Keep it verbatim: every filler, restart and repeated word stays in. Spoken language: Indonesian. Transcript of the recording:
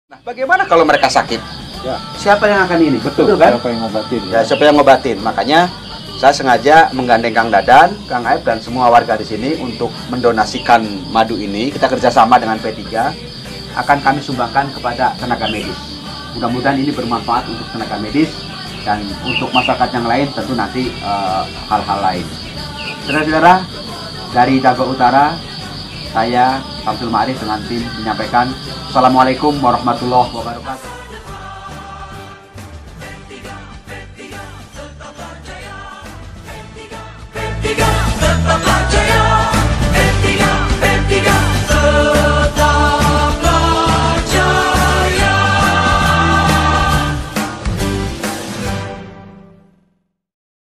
Nah, bagaimana kalau mereka sakit? Ya. Siapa yang akan ini? Betul, Betul kan? siapa yang ngobatin? Ya, siapa yang ngobatin? Makanya saya sengaja menggandeng Kang Dadan, Kang Aib, dan semua warga di sini untuk mendonasikan madu ini. Kita kerjasama dengan P tiga, akan kami sumbangkan kepada tenaga medis. Mudah-mudahan ini bermanfaat untuk tenaga medis dan untuk masyarakat yang lain, tentu nanti hal-hal uh, lain. Saudara-saudara, dari Dago Utara, saya Samsul Ma'arif dengan tim menyampaikan Assalamualaikum warahmatullahi wabarakatuh.